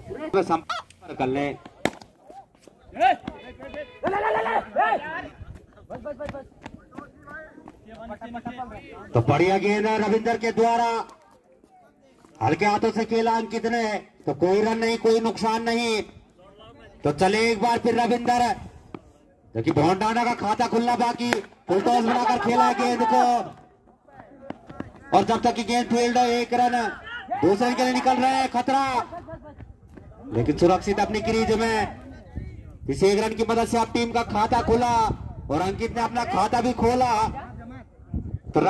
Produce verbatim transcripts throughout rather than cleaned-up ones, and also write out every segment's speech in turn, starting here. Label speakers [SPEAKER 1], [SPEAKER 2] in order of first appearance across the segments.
[SPEAKER 1] संपर्क कर ले। तो बढ़िया गेंद है रविंदर के द्वारा, हल्के हाथों से खेला अंकित ने, तो कोई रन नहीं, कोई नुकसान नहीं। तो चले एक बार फिर रविंदर, देखिए भोंडाना का खाता खुलना बाकी, फुल टॉस बनाकर खेला गेंद को, और जब तक की गेंद फील्ड एक रन दूसरे के लिए निकल रहे हैं, खतरा लेकिन सुरक्षित अपनी क्रीज में। इस एक रन की मदद से अब टीम का खाता खुला और अंकित ने अपना खाता भी खोला। तो,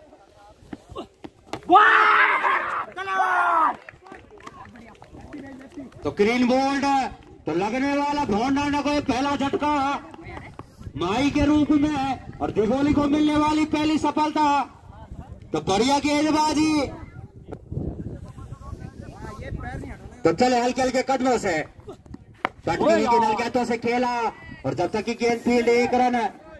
[SPEAKER 1] तो ग्रीन बोल्ड, तो लगने वाला भोंडाना को पहला झटका माई के रूप में और दिगोली को मिलने वाली पहली सफलता। तो बढ़िया गेंदबाजी, तो चले हल्के हल्के कदमों से कटनी के हल्के हाथों से खेला, और जब तक की गेंद फील्ड एक रन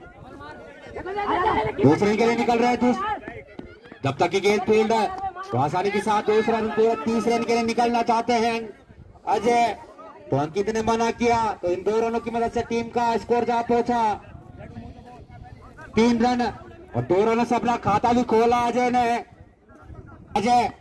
[SPEAKER 1] दूसरे के लिए निकल रहे थे, जब तक की गेंद फील्ड तो आसानी के साथ दूसरा रन तीसरे रन के लिए निकलना चाहते हैं अजय, तो अंकित ने मना किया। तो इन दो रनों की मदद से टीम का स्कोर जा पहुंचा तीन रन, और दो रनों से अपना खाता भी खोला अजय ने। अजय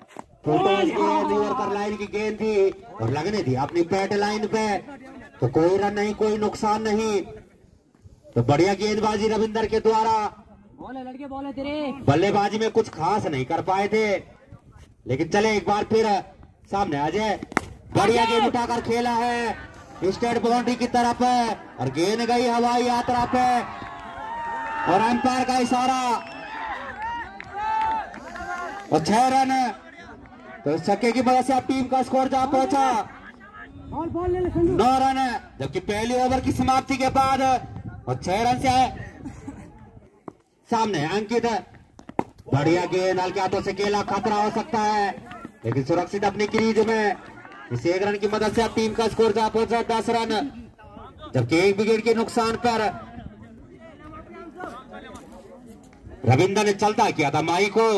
[SPEAKER 1] पर लाइन की गेंद थी और लगने दी अपनी बैट लाइन पे, तो कोई रन नहीं, कोई नुकसान नहीं। तो बढ़िया गेंदबाजी रविंदर के द्वारा,
[SPEAKER 2] बोले लड़के बोले तेरे
[SPEAKER 1] बल्लेबाजी में कुछ खास नहीं कर पाए थे, लेकिन चले एक बार फिर सामने अजय, बढ़िया गेंद उठाकर खेला है स्टेट बाउंड्री की तरफ है, और गेंद गई हवाई यात्रा पे, और अंपायर का इशारा, और छह रन। तो इस छक्के की वजह से अब टीम का स्कोर जा पहुंचा नौ रन, जबकि पहली ओवर की समाप्ति के बाद और छह रन से सामने अंकित, बढ़िया गेंद हल्के हाथों से खेला, खतरा हो सकता है लेकिन सुरक्षित अपनी क्रीज में। इस एक रन की मदद से अब टीम का स्कोर जा पहुंचा दस रन, जबकि एक विकेट के नुकसान पर रविंदर ने चलता किया था माई को।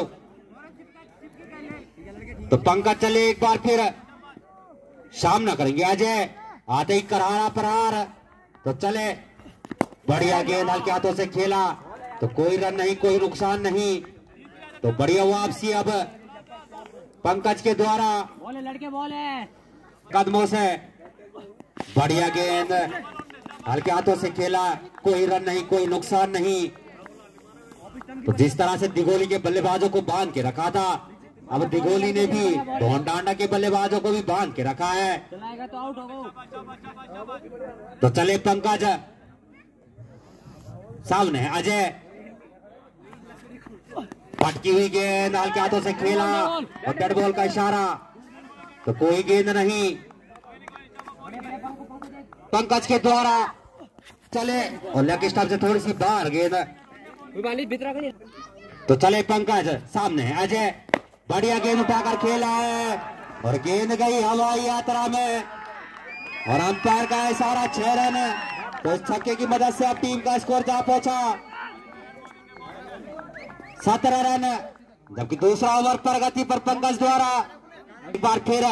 [SPEAKER 1] तो पंकज चले एक बार फिर सामना करेंगे अजय, आते ही करारा प्रहार, तो चले बढ़िया गेंद हल्के हाथों से खेला, तो कोई रन नहीं, कोई नुकसान नहीं। तो बढ़िया वापसी अब पंकज के द्वारा,
[SPEAKER 2] बोले लड़के बोले
[SPEAKER 1] कदमों से बढ़िया गेंद हल्के हाथों से खेला, कोई रन नहीं, कोई नुकसान नहीं। तो जिस तरह से दिगोली के बल्लेबाजों को बांध के रखा था, अब दिगोली ने भी भोंडाना के बल्लेबाजों को भी बांध के रखा है।
[SPEAKER 2] तो आउट हो।
[SPEAKER 1] तो चले पंकज, सामने अजय, पटकी हुई गेंद हल्के हाथों से खेला और डेड बॉल का इशारा, तो कोई गेंद नहीं। पंकज के द्वारा चले और लेग स्टंप से थोड़ी सी बाहर गेंद, तो चले पंकज, सामने अजय, बढ़िया गेंद उठाकर खेला है और गेंद गई हवाई यात्रा में, और अंपायर का इशारा, छह रन। तो इस छक्के की मदद से अब टीम का स्कोर जा पहुंचा सत्रह रन, जबकि दूसरा ओवर प्रगति पर पंकज द्वारा एक बार फिर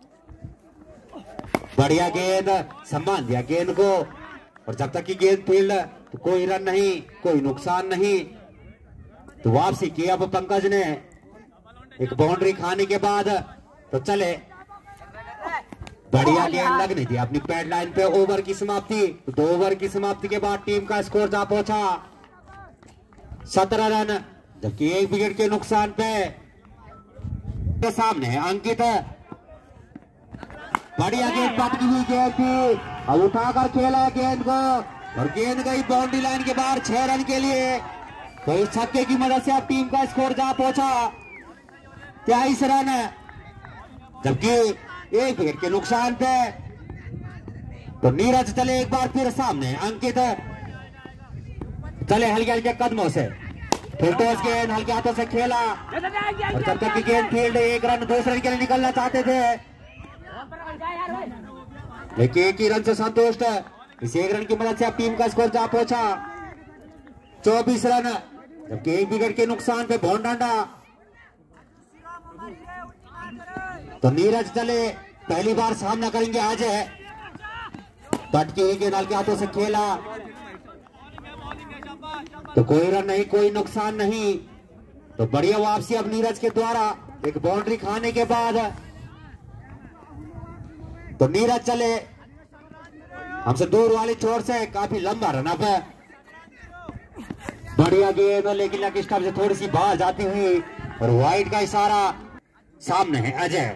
[SPEAKER 1] बढ़िया गेंद, सम्मान दिया गेंद को, और जब तक की गेंद फील्ड तो कोई रन नहीं, कोई नुकसान नहीं। तो वापसी की अब पंकज ने एक बाउंड्री खाने के बाद, तो चले बढ़िया गेंद लगने दी अपनी पैड लाइन पे। ओवर की समाप्ति, दो ओवर की समाप्ति के बाद टीम का स्कोर जा पहुंचा सत्रह रन, जबकि एक विकेट के नुकसान पे के सामने अंकित, बढ़िया गेंद पटकी हुई गेंद थी, अब उठाकर खेला गेंद को और गेंद गई बाउंड्री लाइन के बाहर छह रन के लिए। तो इस छक्के की मदद से अब टीम का स्कोर जा पहुंचा तेईस रन, जबकि एक विकेट के नुकसान पे। तो नीरज चले एक बार फिर सामने, अंकित चले हल्के हल्के कदमों से, फिर टॉस गेंद हल्के हाथों से खेला, और जब तक की गेंद फील्ड एक रन दूसरे के लिए निकलना चाहते थे, लेकिन एक ही रन से संतुष्ट। इस एक रन की मदद से अब टीम का स्कोर जा पहुंचा चौबीस रन, जबकि एक विकेट के नुकसान पे भोंडाना। तो नीरज चले पहली बार सामना करेंगे अजय। तटकी हुई गेंद हल्के हाथों से खेला तो कोई रन नहीं, कोई नुकसान नहीं। तो बढ़िया वापसी अब नीरज के द्वारा एक बाउंड्री खाने के बाद। तो नीरज चले हमसे दूर वाली छोर से, काफी लंबा रन अप है। बढ़िया गेंद लेकिन लेग स्टंप से थोड़ी सी बाहर जाती हुई और वाइड का इशारा। सामने है अजय।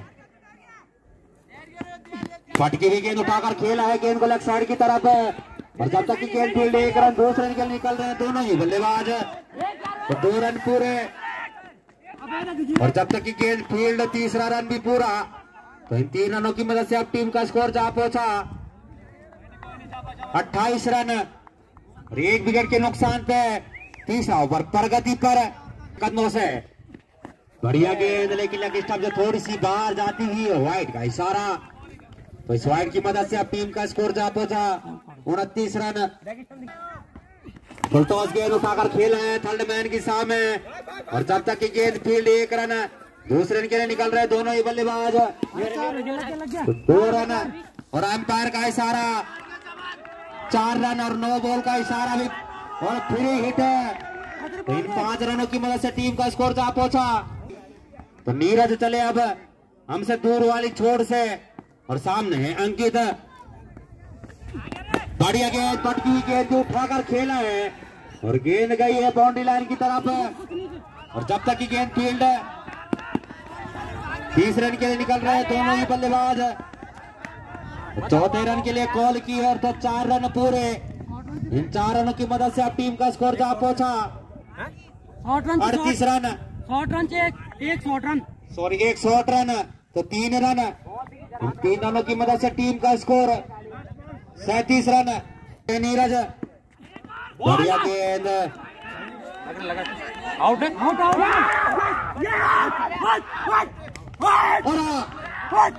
[SPEAKER 1] फटकी हुई गेंद उठाकर खेला है गेंद को लेग साइड की तरफ और जब तक की गेंद फील्ड एक रन दूसरे निकल निकल रहे हैं दोनों ही बल्लेबाज। तो दो रन पूरे और जब तक की गेंद फील्ड तीसरा रन भी पूरा। तो इन तीन रनों की मदद से अब टीम का स्कोर जा पहुंचा अट्ठाईस रन और एक विकेट के नुकसान पे तीसरा ओवर प्रगति पर कदमों से। बढ़िया गेंद लेकिन लेग स्टंप से थोड़ी सी बाहर जाती हुई और वाइड का इशारा। तो इस वाइड की मदद से अब टीम का स्कोर जा पहुंचा उनतीस रन। फुल टॉस गेंद उठाकर खेल है थर्ड मैन के सामने और जब तक की गेंद फील्ड एक रन दूसरे रन के लिए निकल रहे दोनों ही बल्लेबाज। तो दो रन और अंपायर का इशारा। चार रन और नो बॉल का इशारा भी और फ्री हिट है। तो इन पांच रनों की मदद से टीम का स्कोर जा पहुंचा। तो नीरज चले अब हमसे दूर वाली छोर से और सामने है अंकित। बढ़िया गेंद पटकी गेंद उठाकर खेला है और गेंद गई है बाउंड्री लाइन की तरफ और जब तक की गेंद फील्ड तीस रन के लिए निकल रहे हैं दोनों ही बल्लेबाज। चौथे रन के लिए कॉल की और तो चार रन पूरे। इन चार रनों की मदद से अब टीम का स्कोर जा पहुंचा अड़तीस रन।
[SPEAKER 2] शॉर्ट रन से एक शॉर्ट रन
[SPEAKER 1] सॉरी एक शॉर्ट रन तो तीन रन। इन तीन रनों की मदद से टीम का स्कोर सैतीस रन। नीरज बढ़िया गेंद
[SPEAKER 2] आउट आउट आउट।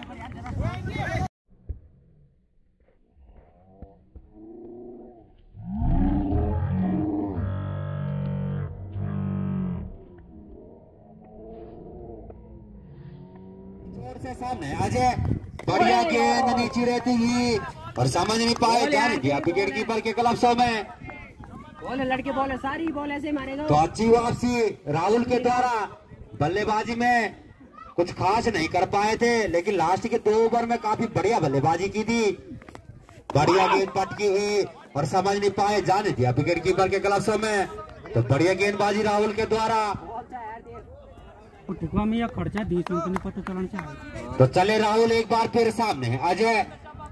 [SPEAKER 1] से सामने अजय। बढ़िया गेंद नीचे रहती हुई और समझ नहीं पाए ध्यान दिया विकेट कीपर के ग्लव्सों में।
[SPEAKER 2] बॉल है लड़के बॉल है सारी बॉल ऐसे मारेगा।
[SPEAKER 1] तो अच्छी वापसी राहुल के द्वारा। बल्लेबाजी में कुछ खास नहीं कर पाए थे लेकिन लास्ट के दो ओवर में काफी बढ़िया बल्लेबाजी की थी। बढ़िया गेंद पटकी हुई और समझ नहीं पाए जाने दिया विकेट कीपर के ग्लव्सों में। तो बढ़िया गेंदबाजी राहुल के द्वारा।
[SPEAKER 2] में खर्चा बीस मिनट पता चलना चाहिए।
[SPEAKER 1] तो चले राहुल एक बार फिर सामने है अजय।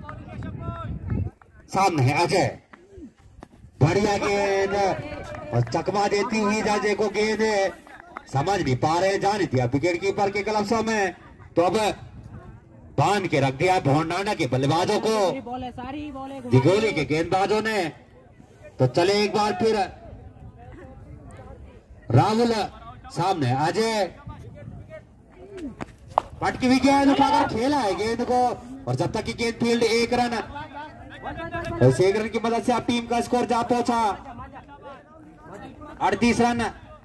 [SPEAKER 1] सामने है अजय। बढ़िया गेंद और चकमा देती हुई अजय को गेंद समझ नहीं पा रहे जाने दिया विकेट कीपर के ग्लव्सों में। तो अब बांध के रख दिया भोंडाना के बल्लेबाजों को दिगोली के गेंदबाजों ने। तो चले एक बार फिर राहुल सामने अजय। पटकी हुई गेंद उठाकर खेला है गेंद को और जब तक की गेंद फील्ड एक रन। इस एक रन की मदद से अब टीम का स्कोर जा पहुंचा अड़तीस रन।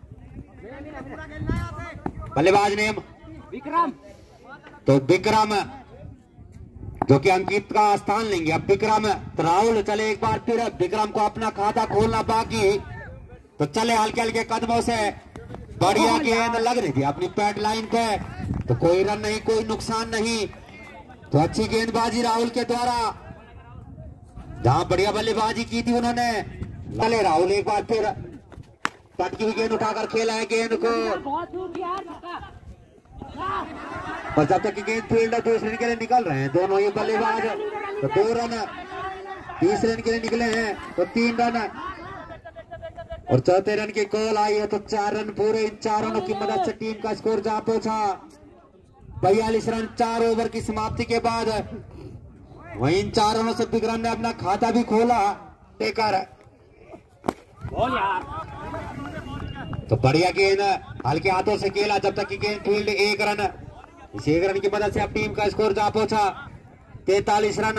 [SPEAKER 1] बल्लेबाज ने
[SPEAKER 2] विक्रम।
[SPEAKER 1] तो विक्रम जो कि अंकित का स्थान लेंगे अब विक्रम। तो राहुल चले एक बार फिर विक्रम को अपना खाता खोलना बाकी। तो चले हल्के हल्के कदमों से। बढ़िया गेंद लग रही थी अपनी पैड लाइन पे। तो कोई रन नहीं, कोई नुकसान नहीं। तो अच्छी गेंदबाजी राहुल के द्वारा। जहां बढ़िया बल्लेबाजी की थी उन्होंने। चले राहुल एक बार फिर पटकी हुई गेंद उठाकर खेला है गेंद को और जब तक की गेंद फील्ड दूसरे के लिए निकल रहे हैं दोनों ही बल्लेबाज। तो दो रन तीसरे रन के लिए निकले हैं तो तीन रन और चौथे रन की कॉल आई है तो चार रन पूरे। इन चार रनों की मदद से टीम का स्कोर जा पहुंचा बयालीस रन चार ओवर की समाप्ति के बाद। वहीं इन चार रनों से विक्रम ने अपना खाता भी खोला लेकर। तो बढ़िया गेंद हल्के हाथों से खेला जब तक की गेंद फील्ड एक रन। इस एक रन की मदद से अब टीम का स्कोर जा पहुंचा तैतालीस रन।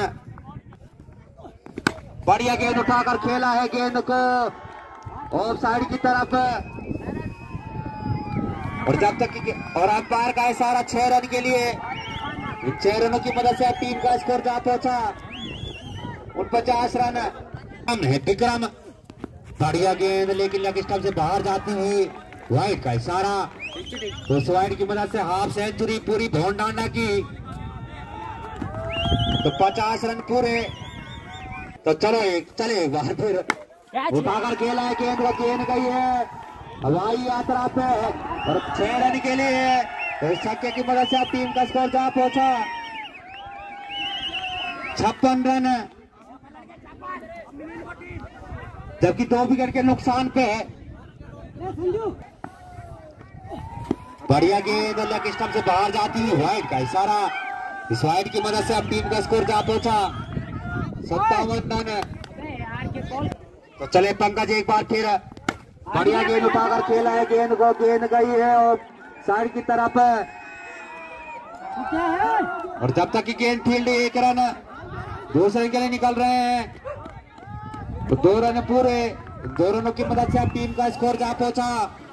[SPEAKER 1] बढ़िया गेंद उठाकर खेला है गेंद को ऑफ साइड की तरफ और जब तक की और अंपायर का इशारा छह रन के लिए। इन छह रनों की मदद से अब टीम का स्कोर जा पहुंचा उनपचास रन। सामने है विक्रम, बढ़िया गेंद लेकिन लेग स्टंप से बाहर जाती हुई वाइड का इशारा। तो उस वाइड की मदद से हाफ सेंचुरी पूरी भोंडाना की, तो पचास रन पूरे। तो चलो एक चले एक बार फिर उठाकर खेला है गेंद को, गेंद गई है हवाई यात्रा पे और छह रन के लिए। तो इस छक्के की मदद से अब टीम का स्कोर जा पहुंचा छप्पन रन, जबकि दो विकेट के नुकसान पे है। बढ़िया गेंद लेग स्टंप से बाहर जाती है वाइड का इशारा। इस वाइड की मदद से अब टीम का स्कोर जा पहुंचा सत्तावन रन। तो चले पंकज एक बार फिर बढ़िया गेंद उठाकर खेला है गेंद को, गेंद गई है और साइड की तरफ, और जब तक की गेंद फील्ड एक रन दूसरे के लिए निकल रहे हैं। तो दो रन पूरे, दो रनों की मदद से अब टीम का स्कोर जा पहुंचा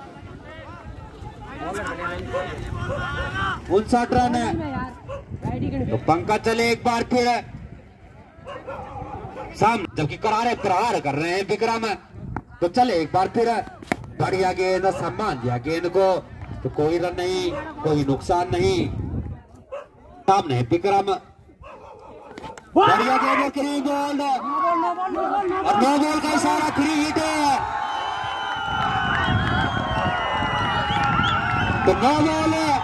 [SPEAKER 1] उनसठ रन। तो पंकज चले एक बार फिर सामने, जबकि करारे प्रहार कर रहे हैं विक्रम। तो चले एक बार फिर बढ़िया गेंद, सम्मान दिया गेंद को, तो कोई रन नहीं, कोई नुकसान नहीं। सामने विक्रम, बढ़िया गेंद, फ्री बॉल और नो बॉल का इशारा, फ्री हिट है। तो नो बॉल है,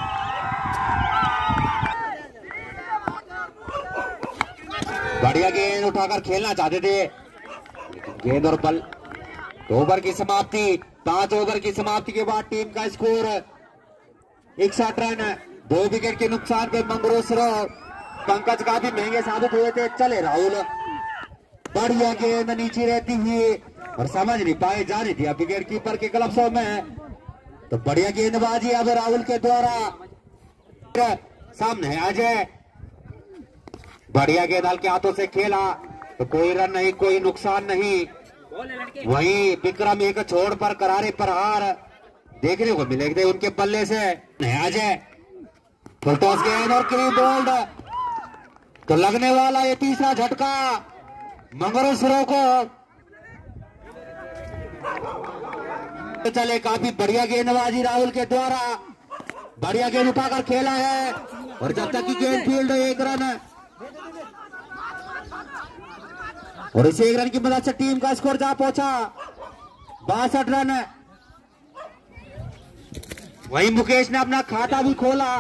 [SPEAKER 1] बढ़िया गेंद उठाकर खेलना चाहते थे, गेंद और बल। ओवर की समाप्ति, पांच ओवर की समाप्ति के बाद टीम का स्कोर इकसठ रन, दो विकेट के नुकसान पे मंगरू सरोवर। पंकज काफी महंगे साबित हुए थे। चले राहुल, बढ़िया गेंद नीचे रहती हुई और समझ नहीं पाए जाने दिया विकेट कीपर के ग्लव्सों में। तो बढ़िया गेंदबाजी अब राहुल के द्वारा। सामने है अजय, बढ़िया गेंद हल्के हाथों से खेला, तो कोई रन नहीं, कोई नुकसान नहीं। वहीं विक्रम एक छोड़ पर करारे प्रहार देखने को मिलेंगे उनके बल्ले से। अजय फुल टॉस गेंद और क्लीन बोल्ड, तो लगने वाला ये तीसरा झटका मंगरू सरो को। तो चले काफी बढ़िया गेंदबाजी राहुल के द्वारा, बढ़िया गेंद उठाकर खेला है और जब तक की गेंद फील्ड एक रन, और इस एक रन की मदद से टीम का स्कोर जा पहुंचा बासठ रन। वहीं मुकेश ने अपना खाता भी खोला।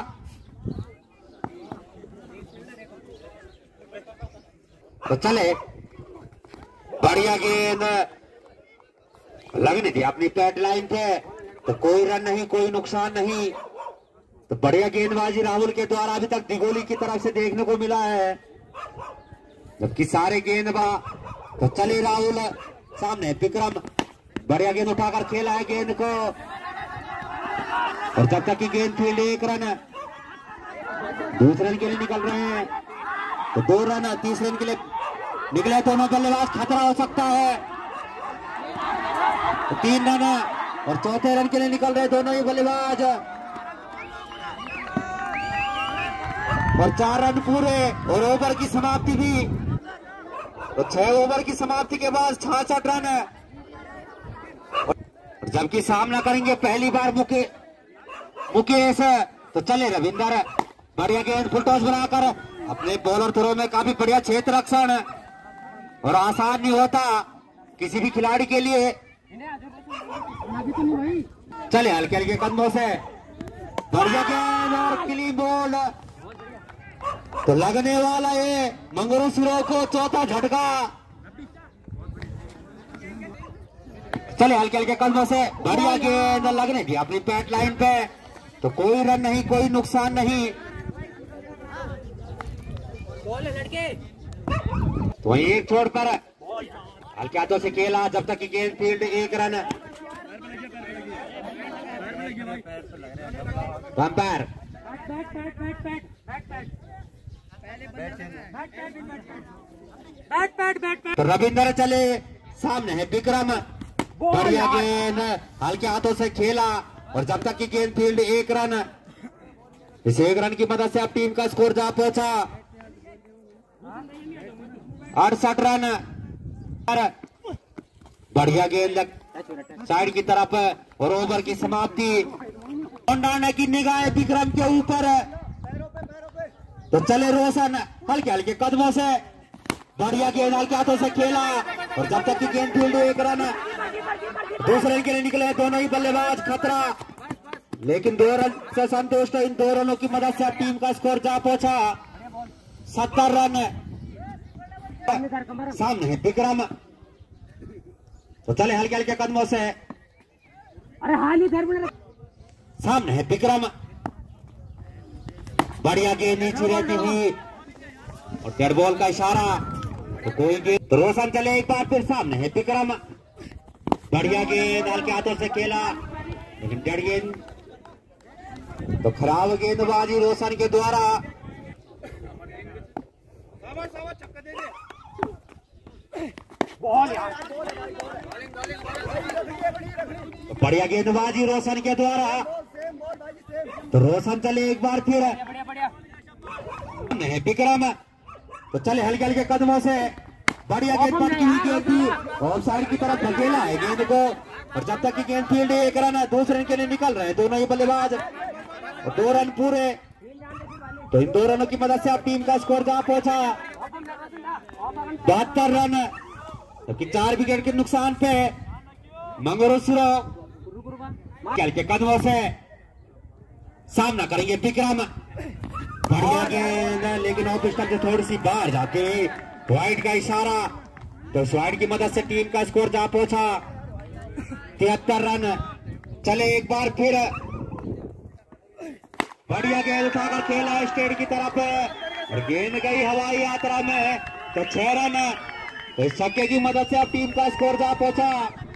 [SPEAKER 1] तो चले बढ़िया गेंद लगने दी अपनी पैट लाइन पे, तो कोई रन नहीं, कोई नुकसान नहीं। तो बढ़िया गेंदबाजी राहुल के द्वारा अभी तक दिगोली की तरफ से देखने को मिला है, जबकि सारे गेंदबाज। तो चले राहुल, सामने विक्रम, बढ़िया गेंद उठाकर खेला है गेंद को, और जब तक की गेंद फील्ड एक रन, दूसरे रन के लिए निकल रहे हैं। तो दो रन, तीसरे रन के लिए निकले दोनों बल्लेबाज, खतरा हो सकता है। तो तीन रन और चौथे रन के लिए निकल रहे दोनों ही बल्लेबाज, और चार रन पूरे और ओवर की समाप्ति भी। तो छह ओवर की समाप्ति के बाद छियासठ रन, जबकि सामना करेंगे पहली बार मुके मुकेश। तो चले रविंदर, बढ़िया गेंद फुल टॉस बनाकर अपने बॉलर थ्रो में काफी बढ़िया क्षेत्र रक्षण, और आसान नहीं होता किसी भी खिलाड़ी के लिए। चले हल्के हल्के कदमों से बढ़िया गेंद और क्लीन बॉल, तो लगने वाला ये मंगरू सरो को चौथा झटका। चले हल्के हल्के कदमों से बढ़िया गेंद लगने दी अपनी पैट लाइन पे, तो कोई रन नहीं, कोई नुकसान नहीं। तो वहीं एक छोड़ पर हल्के हाथों से खेला, जब तक की गेंद फील्ड एक रन। अंपायर तो रविंदर चले, सामने है विक्रम, बढ़िया गेंद हल्के हाथों से खेला, और जब तक की गेंद फील्ड एक रन। इस एक रन की मदद से अब टीम का स्कोर जा पहुंचा अड़सठ रन। बढ़िया गेंद साइड की तरफ और ओवर की समाप्ति। डालने की निगाह विक्रम के ऊपर तो चले रोशन हल्के हल्के कदमों से। बढ़िया गेंद हल्के हाथों से खेला और जब तक की गेंद फील्ड एक रन दूसरे के लिए निकले दोनों ही बल्लेबाज खतरा, लेकिन दो रन से संतुष्ट। इन दो रनों की मदद से टीम का स्कोर जा पहुंचा सत्तर रन। सामने है विक्रम तो चले हल्के हल्के कदमों से।
[SPEAKER 2] अरे हाल ही घर
[SPEAKER 1] सामने है विक्रम। बढ़िया गेंद नीचे रहती हुई और डेड बॉल का इशारा तो कोई गेंद तो रोशन चले एक बार फिर। सामने है विक्रम। बढ़िया गेंद हल्के हाथों से खेला लेकिन डेड गेंद तो खराब गेंदबाजी रोशन के द्वारा। तो बढ़िया गेंदबाजी रोशन के द्वारा तो रोशन चले एक बार फिर। है विक्रम तो चले हल्के हल्के कदमों से। बढ़िया गेंद पटकी हुई गेंद थी ऑफ साइड की तरफ धकेला है गेंद को और जब तक की गेंद फील्ड एक रन है दूसरे रन के लिए निकल रहे हैं दोनों ही बल्लेबाज और दो रन पूरे। तो इन दो रनों की मदद से अब टीम का स्कोर जहां पहुंचा बहत्तर रन। तो कि चार विकेट के नुकसान पे मंगोरुसुरो के कदमों से सामना करेंगे विक्रम। बढ़िया गेंद लेकिन ऑफ स्टंप से थोड़ी सी बाहर जाते वाइड का इशारा तो वाइड की मदद से टीम का स्कोर जहां पहुंचा तिहत्तर रन। चले एक बार फिर। बढ़िया गेंद उठाकर खेला स्टेट की तरफ और गेंद गई हवाई यात्रा में तो छह रन। तो इस छक्के की मदद से अब टीम का स्कोर जहां पहुंचा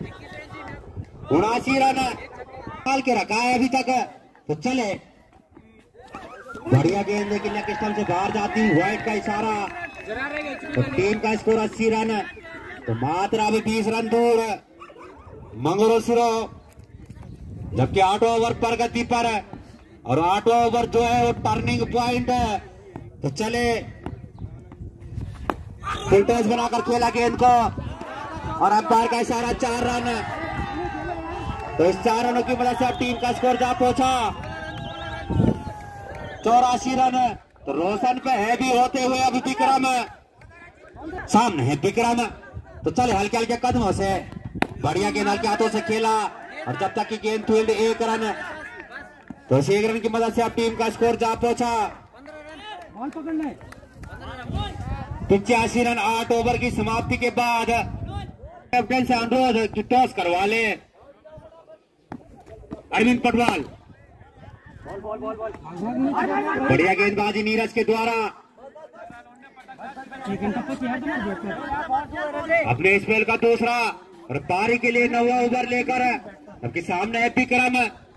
[SPEAKER 1] उनासी रन डाल के रखा है अभी तक। तो चले बढ़िया गेंद लेकिन लेग स्टंप से बाहर जाती वाइड का इशारा तो टीम का स्कोर अस्सी रन। तो मात्र अभी बीस रन दूर मंगोरुसुरो जबकि आठवां ओवर प्रगति पर और आठवां ओवर जो है वो टर्निंग पॉइंट है। तो चले फिल्टर्स बनाकर खेला गेंद को और अंपायर का इशारा चार रन। तो इस चार रनों की मदद से अब टीम का स्कोर जा पहुंचा चौरासी रन। तो रोशन पे है भी होते हुए अभी विक्रम। सामने है विक्रम तो चले हल्के हल्के कदमों से। बढ़िया गेंद हल्के हाथों से खेला और जब तक की गेंद फील्ड एक रन तो इस एक रन की मदद से अब टीम का स्कोर जा पहुंचा पिचासी रन। आठ ओवर की समाप्ति के बाद कैप्टन से अनुरोध कि टॉस करवा ले अरविंद पटवाल। बढ़िया गेंदबाजी नीरज के द्वारा अपने स्पेल का दूसरा और पारी के लिए नौवां ओवर लेकर आपके सामने है विक्रम।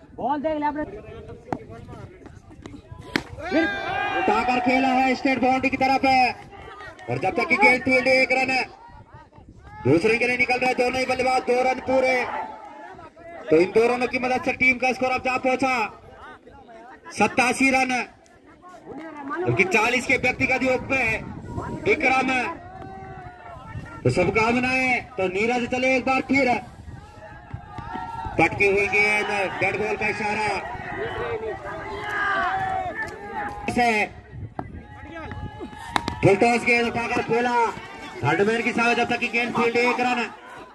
[SPEAKER 1] उठाकर खेला है स्टेट बाउंड्री की तरफ और जब तक की गेंद फील्ड एक रन दूसरे के लिए निकल रहे दोनों ही बल्लेबाज दो रन पूरे। तो इन दो रनों की मदद से टीम का स्कोर अब जा पहुंचा सत्तासी रन जबकि चालीस के व्यक्तिगत योग पे विक्रम। तो शुभकामनाएं। तो नीरज चले एक बार फिर। पटकी हुई गेंद डेड बॉल का इशारा से फुलटॉस गेंद उठाकर खेला हर्डमैन की साथ जब तक की गेंद फील्ड एक रन।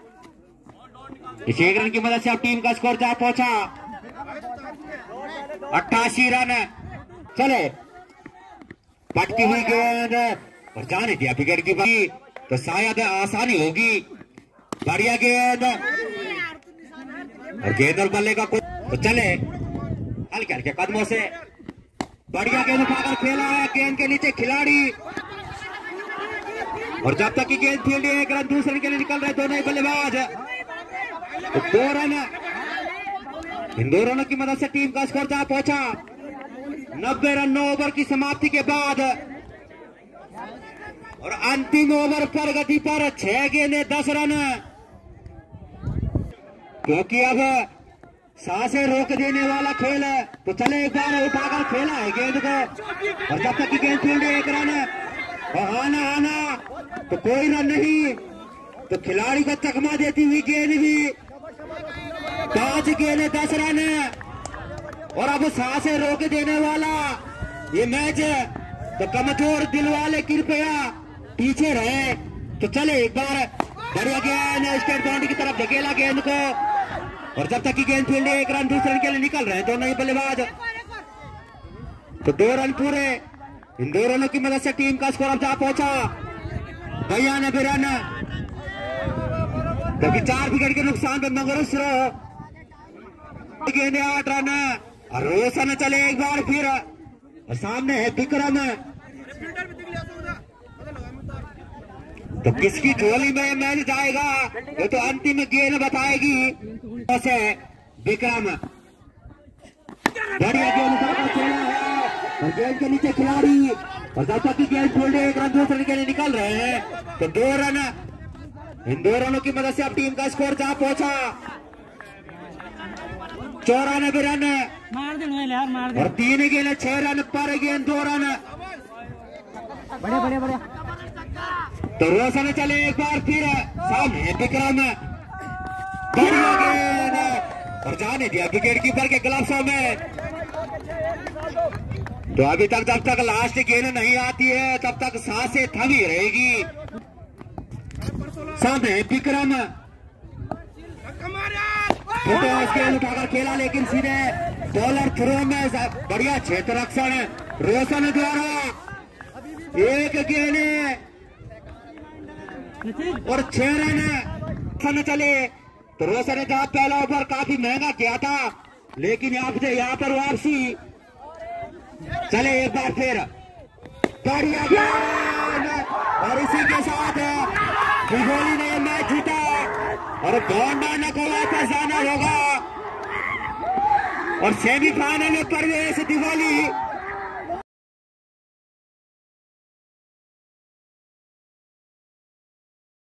[SPEAKER 1] इस एक रन की मदद से अब टीम का स्कोर जा पहुंचा अट्ठासी रन। चले पटकी हुई गेंद और जाने दिया विकेट की बारी तो शायद आसानी होगी। बढ़िया गेंद और गेंद और बल्ले का कोई तो चले हल्के हल्के कदमों से। बढ़िया गेंद उठाकर खेला है गेंद के नीचे खिलाड़ी और जब तक की गेंद फील्ड एक रन दूसरे के लिए निकल रहे दोनों ही बल्लेबाज। तो दो रन इन दो रनों की मदद से टीम का स्कोर जा पहुंचा नब्बे रन नौ ओवर की समाप्ति के बाद और अंतिम ओवर प्रगति पर छह गेंदें दस रन क्योंकि अब सांसें रोक देने वाला खेल है। तो चले एक बार उठाकर खेला है गेंद को, और जब तक की गेंद फील्ड एक रन है और आना आना तो कोई रन नहीं। तो खिलाड़ी को चकमा देती हुई गेंद भी, पांच गेंद दस रन है। और अब सांसें रोक देने वाला ये मैच है। तो कमजोर दिल वाले कृपया पीछे रहे। तो चले एक बार बढ़िया गेंद स्टेट बाउंड्री की तरफ धकेला गेंद को, और जब तक की गेंद फील्ड एक रन दूसरे रन के लिए निकल रहे हैं दोनों ही बल्लेबाज। तो दो रन पूरे, इन दो रनों की मदद से टीम का स्कोर अब जा पहुंचा बयानबे रन। क्योंकि चार विकेट के नुकसान पर मगरुस गेंदे आठ रन, और रोशन चले एक बार फिर, और सामने है विक्रम। तो किसकी झोली में मैच जाएगा ये तो अंतिम गेंद बताएगी। विक्रम बढ़िया गेंद खेला है, और गेंद के नीचे खिलाड़ी, और जब तक की गेंद फील्ड एक रन दूसरे के लिए निकल रहे हैं। तो दो रन, इन दो रनों की मदद से अब टीम का स्कोर जा पहुंचा चौरानबे रन,
[SPEAKER 2] मार दे यार, मार दे।
[SPEAKER 1] और तीन गेंद छह रन पर गेंद दो रन।
[SPEAKER 2] बढ़िया बढ़िया बढ़िया।
[SPEAKER 1] तो रोशन चले एक बार फिर, सामने विक्रम बढ़िया गेंद, और जाने दिया विकेट कीपर के ग्लव्सों में। तो अभी तक जब तक लास्ट गेंद नहीं आती है तब तक सांसें थमी रहेगी। सामने विक्रम गेंद उठाकर खेला, लेकिन सीधे बॉलर थ्रो में बढ़िया क्षेत्र रक्षण रोशन द्वारा। एक गेंद और छह रन चले। तो रोशन ने जहां पहला ओवर काफी महंगा किया था, लेकिन यहाँ पे यहाँ पर वापसी। चले एक बार फिर बढ़िया गेंद, और इसी के साथ दिगोली ने मैच जीता, और गोंडाना को वापस जाना होगा और सेमीफाइनल में प्रवेश दिगोली।